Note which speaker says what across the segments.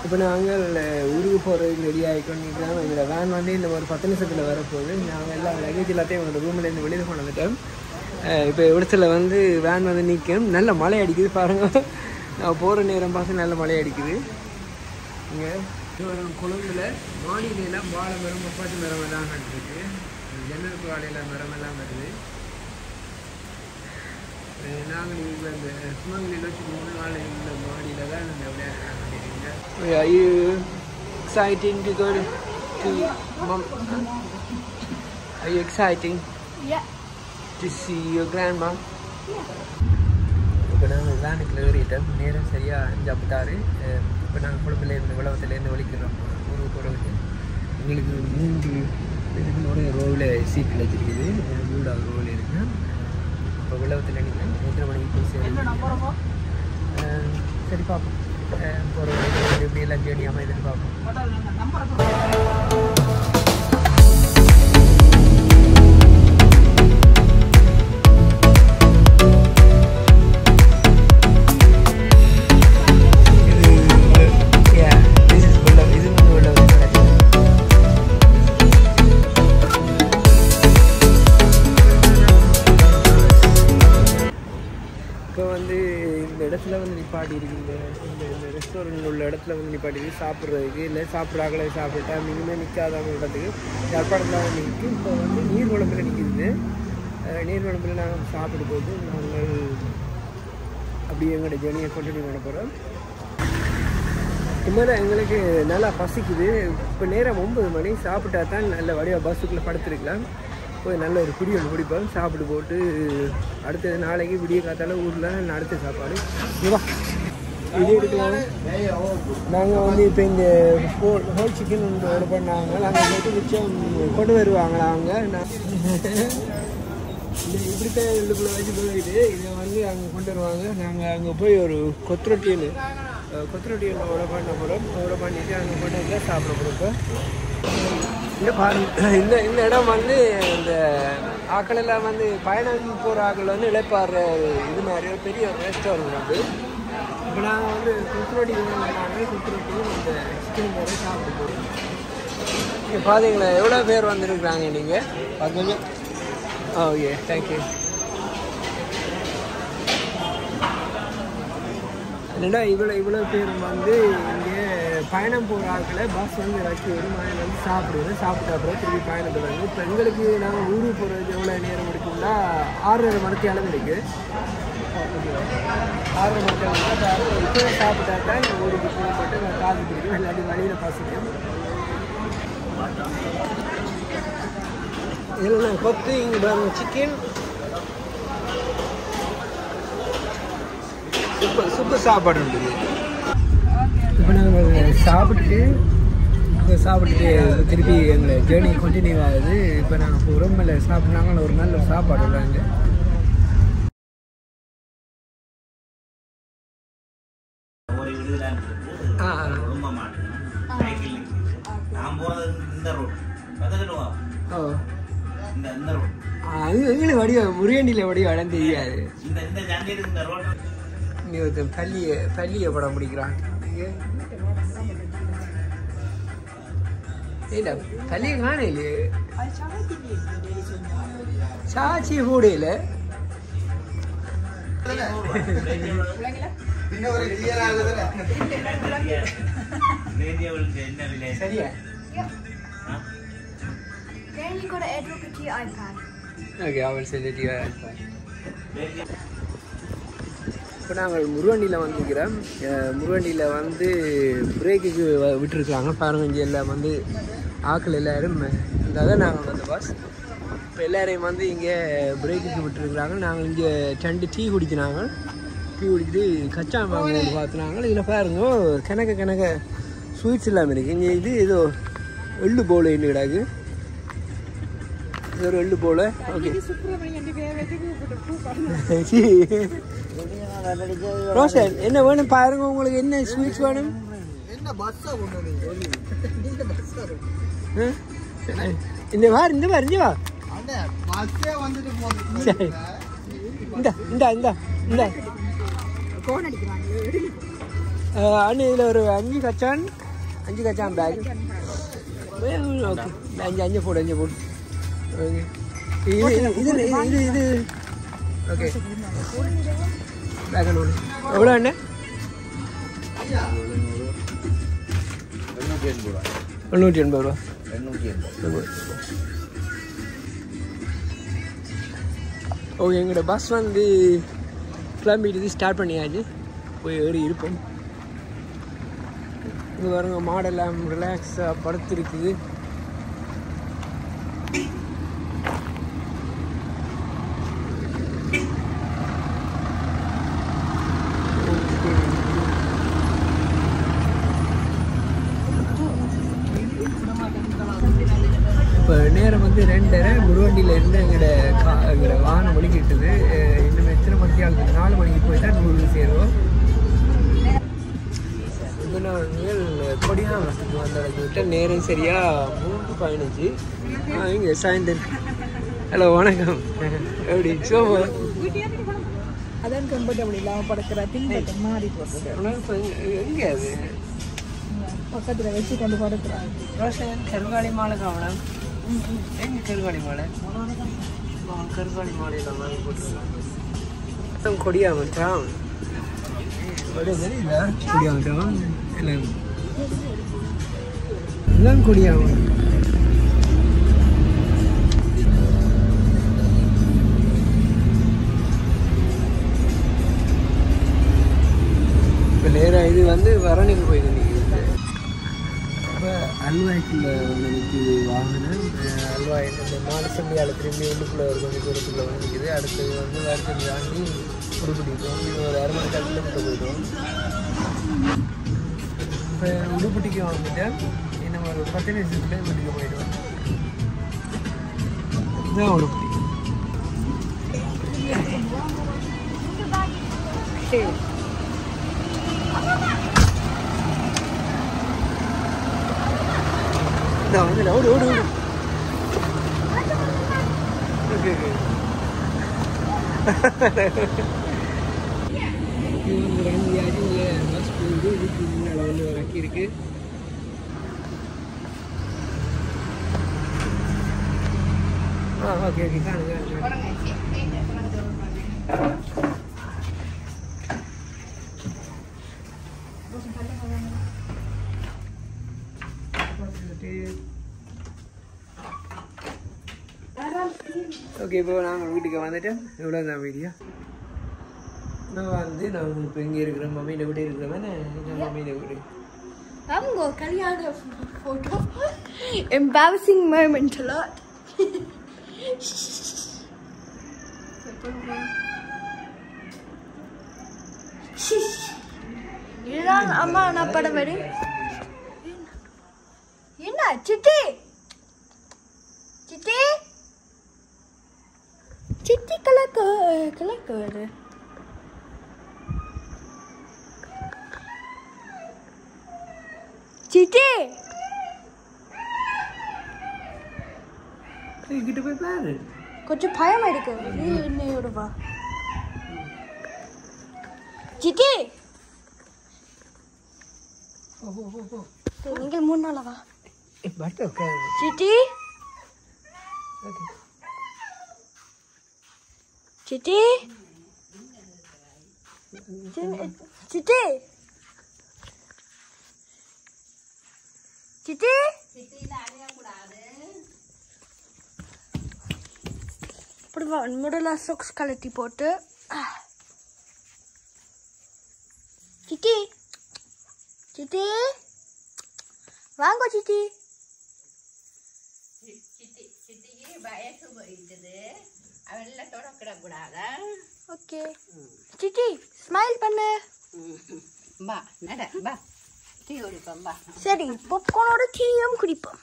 Speaker 1: இப்போ நாங்கள் ஊருக்கு போகிறதுக்கு ரெடி ஆகிக்கொண்டிருக்கிறோம். எங்களோட வேன் வந்து இந்த ஒரு 10 நிமிஷத்தில் வரப்போகுது. நாங்கள் எல்லாம் லக்கேஜ் எல்லாத்தையும் எங்களோட ரூம்லேருந்து வெளியில் கொண்டு வந்துட்டோம். இப்போ இடத்துல வந்து வேன் வந்து நிற்கும். நல்ல மழை அடிக்குது பாருங்கள். நான் போகிற நேரம் பார்த்து நல்ல மழை அடிக்குது. இங்கே குளம்புல மாடியிலெல்லாம் வாழை மரம் முப்பாத்தி மரம் எல்லாம் நட்டுருக்கு. ஜன்னலுக்கு வாழையில் மரம் எல்லாம் வருது. நாங்கள் இப்போ இந்த சுமங்கலியில் வச்சு 3 நாள் இந்த மாடியில் தான் இந்த விளையாட்டு. Are you excited to go to Mom? Are you excited?
Speaker 2: Yeah.
Speaker 1: To see your grandma? Yeah. இப்போ நாங்கள் வேனுக்குள்ள ஏறிட்டோம். நேரம் சரியாக 5:56. இப்போ நாங்கள் குழம்புலேருந்து உலகத்துலேருந்து வலிக்கிறோம் ஊருக்கு போகிறதுக்கு. எங்களுக்கு 3 இதுக்குள்ளோட ரோவில் சீட் கிடச்சிருக்குது. 3வது ரோவில் இருக்குது. இப்போ உலகத்தில் நிற்கிறேன். எத்தனை மணிக்கு போய் சேரும்? சரி பார்ப்போம். போகிற வரைக்கும் எப்படி எல்லாம் ஜேர்னியாமல் எதிர்பார்ப்போம். இப்போ வந்து இந்த இடத்துல வந்து நிப்பாட்டி இருக்குது. இந்த ரெஸ்டாரண்ட் உள்ள இடத்துல வந்து நிப்பாட்டி இருக்குது சாப்பிட்றதுக்கு. இல்லை சாப்பிட்றாங்களே சாப்பிட்டா மினிமம் நிற்காதவங்க இடத்துக்கு யாழ்ப்பாணத்தில் வந்து நிற்கும். இப்போ வந்து நீர்குழம்பில் நிற்கிது. நீர்குழம்பில் நாங்கள் சாப்பிட்டு போது நாங்கள் அப்படியே எங்களோட ஜேர்னியை கண்டினியூ பண்ண போகிறோம். இனிமேல் எங்களுக்கு நல்லா பசிக்குது. இப்போ நேரம் 9 மணி. சாப்பிட்டா தான் நல்ல வடிவாக பஸ்ஸுக்குள்ளே படுத்துருக்கலாம். போய் நல்ல ஒரு குடி ஒன்று குடிப்போம். சாப்பிட்டு போட்டு அடுத்தது நாளைக்கு விடிய காத்தால ஊரில் அடுத்த சாப்பாடு இதுவா இது எடுக்கலாம். நாங்கள் வந்து இப்போ இந்த ஹோல் சிக்கன் ஒன்று ஆர்டர் பண்ணாங்க. நாங்கள் போய்ட்டு மிச்சம் கொண்டு வருவாங்களா அவங்க. இந்த இப்படித்தான் உள்ளுக்குள்ளே வச்சு போயிட்டு இதை வந்து அங்கே கொண்டு வருவாங்க. நாங்கள் அங்கே போய் ஒரு கொத்துரொட்டி ஒன்று ஆர்டர் பண்ண போகிறோம். ஆர்டர் பண்ணிவிட்டு அங்கே கொண்டு வந்து சாப்பிட போகிறோம். இந்த பாருங்க இந்த இடம் வந்து இந்த ஆக்கள் எல்லாம் வந்து பயணம் போகிற ஆக்கள் வந்து இழைப்பாடுற இது மாதிரி ஒரு பெரிய ஒரு ரெஸ்டாரண்ட் வந்து. இப்போ நாங்கள் வந்து குத்துரொட்டி குத்துரொட்டியும் இந்த சிக்கன் மாதிரி சாப்பிட்டு போகிறோம். இங்கே பார்த்தீங்களா எவ்வளோ பேர் வந்துருக்குறாங்க நீங்கள் பார்க்குங்க. Okay thank you. என்னடா இவ்வளோ பேர் வந்து இங்கே பயணம் போகிற ஆட்களை பஸ் வந்து இறக்கி வரும். அதில் வந்து சாப்பிடுவோம். சாப்பிட்ட அப்புறம் திருப்பி பயணத்தை வந்து இப்போ எங்களுக்கு நாங்கள் ஊருக்கு போகிறது எவ்வளோ நேரம் எடுக்கும்னா 6:30 மணிக்கு அளவு இருக்குது. 6:30 மணிக்கு அளவு இப்போ சாப்பிட்டா தான் எங்கள் ஊருக்கு போட்டு நான் காசு பிடிக்கும். இல்லாட்டி வழியில் பசிக்கும். இதில் நான் கொத்து இங்கே பாருங்க சிக்கன் சூப்பர் சாப்பாடு இருக்குது. இப்போ நாங்கள் சாப்பிட்டுட்டு திருப்பி எங்களை ஜேர்னி கண்டினியூ ஆகுது. இப்போ நாங்கள் இப்போ உரம்பில் சாப்பிட்னாங்க ஒரு நல்ல சாப்பாடு இல்லைங்க. அது எங்களுக்கு வடிவ முருகண்டியில் வடிவ இடம் தெரியாது. இங்கே ஒருத்தன் பள்ளியை படம் பிடிக்கிறான். இல்லை பள்ளியை காண இல்லையே. சாட்சி கூட இல்லை. சரியா
Speaker 2: Then you got to add to your iPad.
Speaker 1: Okay, I will send it to your iPad. இப்போ நாங்கள் முருகண்டியில் வந்துருக்கிறோம். முருகண்டியில் வந்து பிரேக்குக்கு விட்டுருக்குறாங்க பாருங்க. இங்கே எல்லாம் வந்து ஆக்கள் எல்லோரும் இருந்தால் தான் நாங்கள் வந்த பஸ். இப்போ எல்லோரையும் வந்து இங்கே பிரேக்குக்கு விட்டுருக்குறாங்க. நாங்கள் இங்கே 2 டீ குடிச்சினாங்க. டீ குடிச்சிட்டு கச்சா மாங்கு பார்த்துனாங்க. இதில் பாருங்க கணக்க ஸ்வீட்ஸ் இல்லாமல் இருக்குது. இங்கே இது ஏதோ எள்ளு போல் என்ன கிடாக்கு. இது ஒரு எள்ளு போல். ஓகே ரோஷன் என்ன வேணும் பாருங்க. உங்களுக்கு என்ன ஸ்வீட்ஸ் வேணும்? இந்த மாதிரி இந்த மாதிரி வா. இந்த அண்ணு இதில் ஒரு 5 கச்சான் பேக். ஓகே 5 போடு ஓகே. இது ஓகே பேக் ஒன்று எவ்வளோ அண்ணே? 880 ரூபா. ஓகே எங்களோட பஸ் வந்து கிளம்பிட்டு ஸ்டார்ட் பண்ணியாச்சு. போய் ஏறி இருப்போம். இங்கே பாருங்க மாடெல்லாம் ரிலாக்ஸாக படுத்துருக்குது. இப்போ நேரம் வந்து 2:30 முருவண்டியில் இருந்து எங்களோட வாகனம் மணிக்கிட்டுது. இன்னும் எத்தனை மணிக்கு ஆகுது? 4 மணிக்கு போய் தான் நூறு சேருவோம். இப்போ நான் கொடியாமத்துக்கு வந்த விட்ட நேரம் சரியாக 3:15. இங்கே சாயந்தர். ஹலோ வணக்கம். எப்படி சோமா?
Speaker 3: அதான் கம்ஃபர்டபுள் இல்லாமல் படுக்கிற பின்பற்ற மாறி போகிறது.
Speaker 1: எங்கே அது
Speaker 3: பக்கத்தில் வச்சு கொண்டு படுக்கிறாங்க.
Speaker 1: ரோஷன் கருங்காலி மாலை காவலாம். எங்கே கருங்காலி மாலை? கருங்காலி மாலையெல்லாம் வாங்கி போட்டுருக்காங்க. கொடியாமட்டான் தெரியுதா? கொடியாமட்டான் எல்லாம் கொடியாம. இப்போ நேராக இது வந்து வரணிக்கு போயிட்டு நிற்கிது. இப்போ அல்வாய்க்குள்ள ஒன்று நிற்கிது வாகனம். அல்வாய் இந்த 4 சண்டியால் திரும்பி உள்ளுக்குள்ளே ஒரு கொஞ்சம் தூரத்துக்குள்ளே வந்து நிற்கிது. அடுத்தது வந்து வேறு தாண்டி உடுப்பட்டிக்கும். இது ஒரு 1/2 மணி கிலோமீட்டர் போயிடும். இப்போ உடுப்பட்டிக்கு வந்துட்டு இன்னும் ஒரு 10 நிமிஷத்துல வீட்டுக்கு போயிடுவோம். இதுதான் உடுப்பட்டி. ஓடு ஓடு ஓடு. Okay okay. பஸ் போகுது. இதுக்கு முன்னால் வந்து வக்கி இருக்கு. Okay okay காணுங்க. ஓகே இப்போ நாங்கள் வீட்டுக்கு வந்துட்டோம். இவ்வளோ தான் வீடியோ. நான் இப்போ இங்கே இருக்கிறேன். மம்மியில் வீடு இருக்கிறேன். மம்மியில் வீடு.
Speaker 2: I'm going to carry out a photo. Embarrassing moment a lot. இதுதான் அம்மா நான் படம் வரு. என்ன சிட்டி சிட்டி சிட்டி கலக்க வரு. சிட்டி
Speaker 1: கிட்ட போய் பாரு.
Speaker 2: கொஞ்சம் பயமா இருக்கு. என்னையோட வா சிட்டி. நீங்கள் 3 நாளா வா. சிட்டி சிட்டி சிட்டி சிட்டி இப்படி முதல்ல சொக்ஸ் கலட்டி போட்டு சிட்டி சிட்டி வாங்க சிட்டி. ஓகே சிட்டி ஸ்மைல் பண்ணு. சரி பாப்கார்னோட டீயும் குடிப்போம்.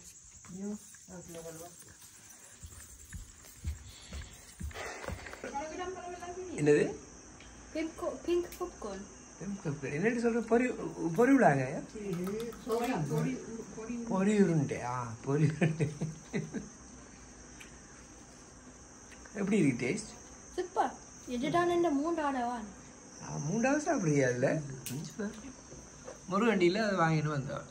Speaker 1: என்னது?
Speaker 2: Pink popcorn.
Speaker 1: என்னட்டு சொல்ற? பொரிவிடாங்க. பொரி உருண்டை. பொரி உருண்டை எப்படி இருக்கு டேஸ்ட்?
Speaker 2: சூப்பர். இதுதான் இந்த 3வது
Speaker 1: 3வது சாப்பிடுறியா? இல்லை முருகண்டியில் அதை வாங்கிட்டு வந்தோம்.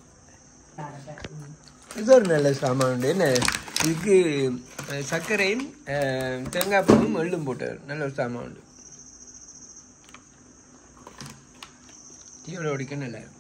Speaker 1: இது ஒரு நல்ல சாமான் உண்டு. என்ன இதுக்கு சர்க்கரையும் தேங்காய் பூவும் எள்ளும் போட்டார். நல்ல ஒரு சாமான் உண்டு. டீயோட ஓடிக்க நல்லா இருக்கும்.